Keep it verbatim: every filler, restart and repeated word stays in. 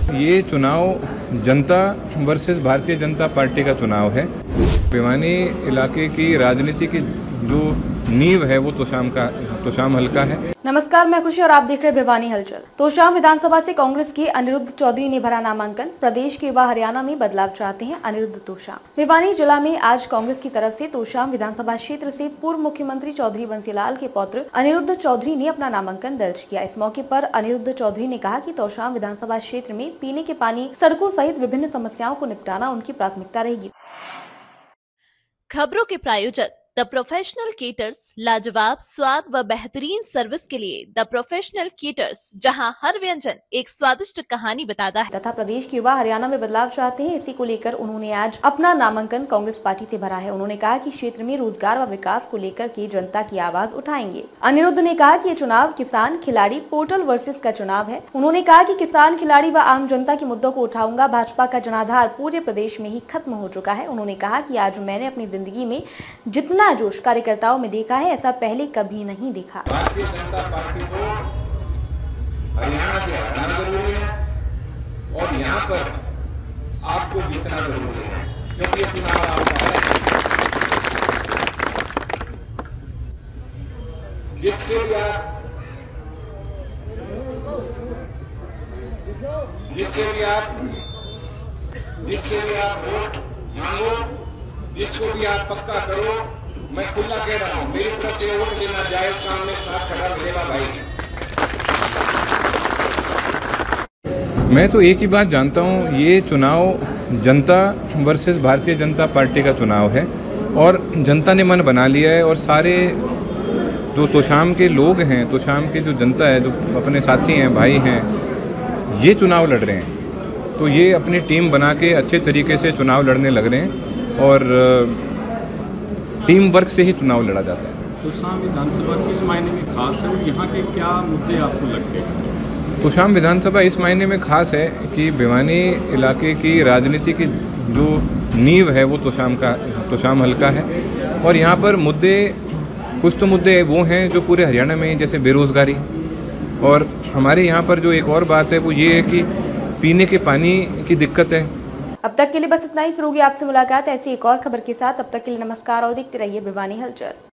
ये चुनाव जनता versus Bharatiya Janata party का चुनाव है। भिवानी इलाके की राजनीति की जो नींव है वो तोशाम का तोशाम हल्का है। नमस्कार, मैं खुशी और आप देख रहे हैं भिवानी हलचल। तोशाम विधानसभा से कांग्रेस के अनिरुद्ध चौधरी ने भरा नामांकन। प्रदेश के युवा हरियाणा में बदलाव चाहते हैं, अनिरुद्ध तोशाम। भिवानी जिला में आज कांग्रेस की तरफ से तोशाम विधानसभा क्षेत्र से पूर्व मुख्यमंत्री चौधरी बंसीलाल के पौत्र अनिरुद्ध चौधरी ने अपना नामांकन दर्ज किया। इस मौके पर अनिरुद्ध चौधरी ने कहा कि तोशाम विधानसभा क्षेत्र में पीने के पानी, सड़कों सहित विभिन्न समस्याओं को निपटाना उनकी प्राथमिकता रहेगी। खबरों के प्रायोजक द प्रोफेशनल केटर्स, लाजवाब स्वाद व बेहतरीन सर्विस के लिए द प्रोफेशनल केटर्स, जहां हर व्यंजन एक स्वादिष्ट कहानी बताता है। तथा प्रदेश के युवा हरियाणा में बदलाव चाहते हैं, इसी को लेकर उन्होंने आज अपना नामांकन कांग्रेस पार्टी से भरा है। उन्होंने कहा कि क्षेत्र में रोजगार व विकास को लेकर के जनता की आवाज उठाएंगे। अनिरुद्ध ने कहा कि ये चुनाव किसान खिलाड़ी पोर्टल वर्सेस का चुनाव है। उन्होंने कहा कि किसान खिलाड़ी व आम जनता के मुद्दों को उठाऊंगा। भाजपा का जनाधार पूरे प्रदेश में ही खत्म हो चुका है। उन्होंने कहा कि आज मैंने अपनी जिंदगी में जितना जोश कार्यकर्ताओं में देखा है, ऐसा पहले कभी नहीं देखा। भारतीय जनता पार्टी को हरियाणा से हटाना जरूरी है और यहाँ पर आपको जीतना जरूरी है, क्योंकि ये चुनाव आपका है। जिससे भी आप जिससे भी आप जिससे भी आप वोट मांगो, जिसको भी आप पक्का करो, मैं खुला कह रहा हूं, मेरी तरफ से वोट देना जायज सामने साथ खड़ा रहेगा भाई। मैं तो एक ही बात जानता हूं, ये चुनाव जनता वर्सेस भारतीय जनता पार्टी का चुनाव है और जनता ने मन बना लिया है। और सारे जो तोशाम के लोग हैं, तोशाम की जो जनता है, जो अपने साथी हैं, भाई हैं, ये चुनाव लड़ रहे हैं। तो ये अपनी टीम बना के अच्छे तरीके से चुनाव लड़ने लग रहे हैं और टीम वर्क से ही चुनाव लड़ा जाता है। तोशाम विधानसभा किस मायने में खास है और यहाँ के क्या मुद्दे आपको लगते हैं? तोशाम विधानसभा इस मायने में खास है कि भिवानी इलाके की राजनीति की जो नींव है वो तोशाम का तोशाम हल्का है। और यहाँ पर मुद्दे, कुछ तो मुद्दे वो हैं जो पूरे हरियाणा में, जैसे बेरोजगारी। और हमारे यहाँ पर जो एक और बात है वो ये है कि पीने के पानी की दिक्कत है। अब तक के लिए बस इतना ही। फिर होगी आपसे मुलाकात ऐसी एक और खबर के साथ। अब तक के लिए नमस्कार और देखते रहिए भिवानी हलचल।